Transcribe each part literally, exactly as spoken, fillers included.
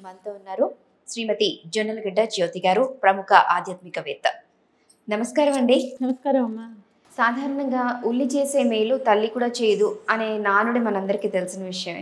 మనతో ఉన్నారు శ్రీమతి జొన్నలగడ్డ జ్యోతి గారు, ప్రముఖ ఆధ్యాత్మికవేత్త. నమస్కారం అండి. నమస్కారం అమ్మా. సాధారణంగా ఉల్లి చేసే మేలు తల్లి కూడా చేయదు అనే నానుడి మనందరికీ తెలిసిన విషయమే.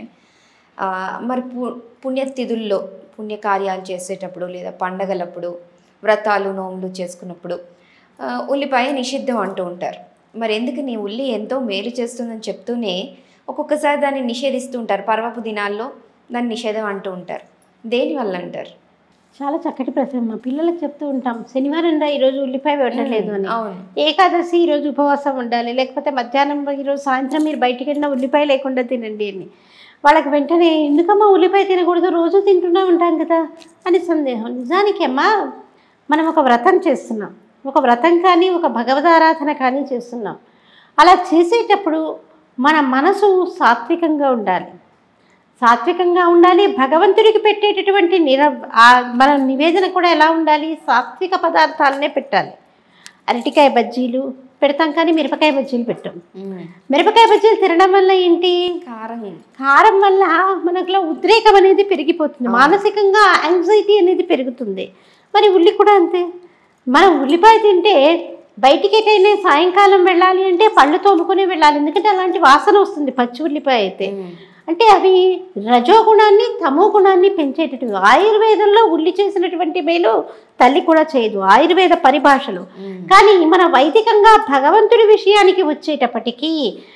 మరి పు పుణ్యతిథుల్లో పుణ్యకార్యాలు చేసేటప్పుడు లేదా పండగలప్పుడు వ్రతాలు నోములు చేసుకున్నప్పుడు ఉల్లిపాయ నిషిద్ధం అంటూ ఉంటారు. మరి ఎందుకని ఉల్లి ఎంతో మేలు చేస్తుందని చెప్తూనే ఒక్కొక్కసారి దాన్ని నిషేధిస్తూ ఉంటారు. పర్వపు దినాల్లో దాన్ని నిషేధం అంటూ ఉంటారు. దేనివల్ల అంటారు? చాలా చక్కటి ప్రశ్న. మా పిల్లలకు చెప్తూ ఉంటాం, శనివారం రా ఈరోజు ఉల్లిపాయ పెట్టలేదు అని, ఏకాదశి ఈరోజు ఉపవాసం ఉండాలి, లేకపోతే మధ్యాహ్నం ఈరోజు సాయంత్రం మీరు బయటికి వెళ్ళినా ఉల్లిపాయ లేకుండా తినండి అని. వాళ్ళకి వెంటనే ఎందుకమ్మా ఉల్లిపాయ తినకూడదు, రోజు తింటూనే ఉంటాం కదా అని సందేహం. నిజానికి అమ్మా, మనం ఒక వ్రతం చేస్తున్నాం, ఒక వ్రతం కానీ ఒక భగవదారాధన కానీ చేస్తున్నాం. అలా చేసేటప్పుడు మన మనసు సాత్వికంగా ఉండాలి, సాత్వికంగా ఉండాలి. భగవంతుడికి పెట్టేటటువంటి నిర మన నివేదన కూడా ఎలా ఉండాలి, సాత్విక పదార్థాలనే పెట్టాలి. అరటికాయ బజ్జీలు పెడతాం కానీ మిరపకాయ బజ్జీలు పెట్టాం. మిరపకాయ బజ్జీలు తినడం వల్ల ఏంటి, కారం కారం వల్ల మనకులో ఉద్రేకం అనేది పెరిగిపోతుంది, మానసికంగా యాంగ్జైటీ అనేది పెరుగుతుంది. మరి ఉల్లి కూడా అంతే. మనం ఉల్లిపాయ తింటే బయటికి ఎటైనా సాయంకాలం వెళ్ళాలి అంటే పళ్ళు తోముకునే వెళ్ళాలి, ఎందుకంటే అలాంటి వాసన వస్తుంది పచ్చి ఉల్లిపాయ అయితే. అంటే అవి రజోగుణాన్ని తమో గుణాన్ని పెంచేటటువంటి. ఆయుర్వేదంలో ఉల్లి చేసినటువంటి మేలు తల్లి కూడా చేయదు, ఆయుర్వేద పరిభాషలు. కానీ మన వైదికంగా భగవంతుడి విషయానికి వచ్చేటప్పటికీ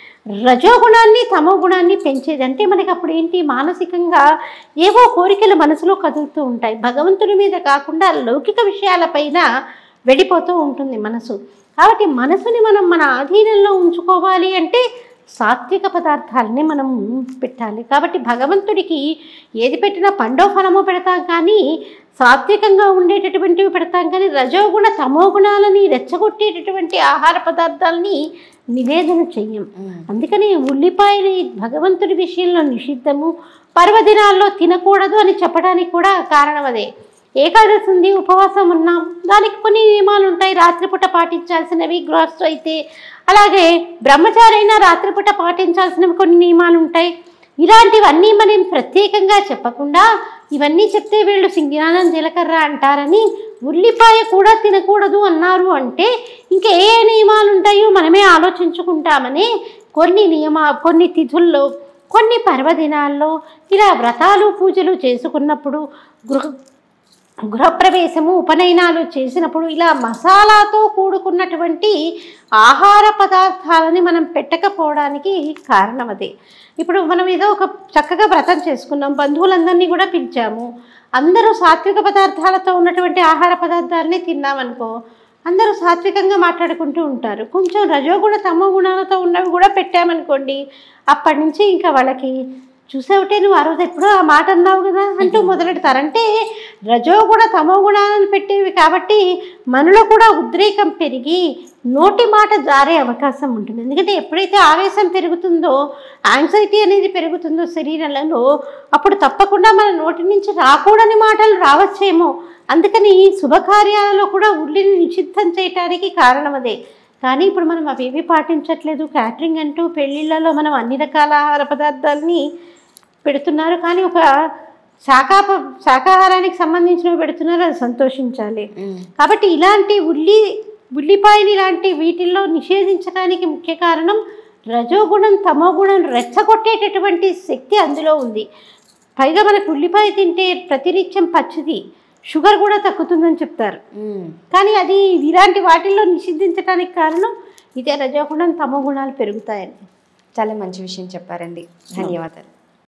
రజోగుణాన్ని తమో గుణాన్ని పెంచేది. అంటే మనకి అప్పుడు ఏంటి, మానసికంగా ఏవో కోరికలు మనసులో కదులుతూ ఉంటాయి, భగవంతుడి మీద కాకుండా లౌకిక విషయాలపైన వెళ్ళిపోతూ ఉంటుంది మనసు. కాబట్టి మనసుని మనం మన ఆధీనంలో ఉంచుకోవాలి అంటే సాత్విక పదార్థాలని మనం పెట్టాలి. కాబట్టి భగవంతుడికి ఏది పెట్టినా పండో ఫలమో పెడతాం కానీ సాత్వికంగా ఉండేటటువంటివి పెడతాం కానీ రజోగుణ తమో గుణాలని రెచ్చగొట్టేటటువంటి ఆహార పదార్థాలని నివేదన చెయ్యం. అందుకని ఉల్లిపాయని భగవంతుడి విషయంలో నిషిద్ధము, పర్వదినాల్లో తినకూడదు అని చెప్పడానికి కూడా కారణం అదే. ఏకాదశి ఉంది, ఉపవాసం ఉన్నాం, దానికి కొన్ని నియమాలు ఉంటాయి, రాత్రిపూట పాటించాల్సినవి గృహస్థు అయితే. అలాగే బ్రహ్మచారి అయినా రాత్రిపూట పాటించాల్సినవి కొన్ని నియమాలు ఉంటాయి. ఇలాంటివన్నీ మనం ప్రత్యేకంగా చెప్పకుండా ఇవన్నీ చెప్తే వీళ్ళు సింగినానం జీలకర్ర అంటారని ఉల్లిపాయ కూడా తినకూడదు అన్నారు అంటే ఇంకా ఏ నియమాలు ఉంటాయో మనమే ఆలోచించుకుంటామని కొన్ని నియమా కొన్ని తిథుల్లో కొన్ని పర్వదినాల్లో ఇలా వ్రతాలు పూజలు చేసుకున్నప్పుడు గృహ గృహప్రవేశము ఉపనయనాలు చేసినప్పుడు ఇలా మసాలాతో కూడుకున్నటువంటి ఆహార పదార్థాలని మనం పెట్టకపోవడానికి కారణం అదే. ఇప్పుడు మనం ఏదో ఒక చక్కగా వ్రతం చేసుకున్నాం, బంధువులందరినీ కూడా పిలిచాము, అందరూ సాత్విక పదార్థాలతో ఉన్నటువంటి ఆహార పదార్థాలని తిన్నామనుకో, అందరూ సాత్వికంగా మాట్లాడుకుంటూ ఉంటారు. కొంచెం రజోగుణ తమో గుణాలతో ఉన్నవి కూడా పెట్టామనుకోండి, అప్పటి నుంచి ఇంకా వాళ్ళకి చూసావుటే నువ్వు ఆ రోజు ఎప్పుడో ఆ మాట అన్నావు కదా అంటూ మొదలెడతారు. అంటే రజోగుణ తమో గుణాలను పెట్టేవి కాబట్టి మనలో కూడా ఉద్రేకం పెరిగి నోటి మాట జారే అవకాశం ఉంటుంది. ఎందుకంటే ఎప్పుడైతే ఆవేశం పెరుగుతుందో, యాంగ్జైటీ అనేది పెరుగుతుందో శరీరంలో, అప్పుడు తప్పకుండా మన నోటి నుంచి రాకూడని మాటలు రావచ్చేమో. అందుకని శుభకార్యాలలో కూడా ఉల్లిని నిషిద్ధం చేయటానికి కారణం అదే. కానీ ఇప్పుడు మనం అవేవి పాటించట్లేదు. క్యాటరింగ్ అంటూ పెళ్ళిళ్ళలో మనం అన్ని రకాల ఆహార పదార్థాలని పెడుతున్నారు, కానీ ఒక శాఖా శాకాహారానికి సంబంధించినవి పెడుతున్నారు, అది సంతోషించాలి. కాబట్టి ఇలాంటి ఉల్లి ఉల్లిపాయని ఇలాంటి వీటిల్లో నిషేధించడానికి ముఖ్య కారణం రజోగుణం తమో గుణం రెచ్చగొట్టేటటువంటి శక్తి అందులో ఉంది. పైగా మనకు ఉల్లిపాయ తింటే ప్రతినిత్యం పచ్చిది, షుగర్ కూడా తగ్గుతుందని చెప్తారు. కానీ అది ఇలాంటి వాటిల్లో నిషిద్ధించడానికి కారణం ఇదే, రజోగుణం తమో గుణాలు పెరుగుతాయని. చాలా మంచి విషయం చెప్పారండి. ధన్యవాదాలు.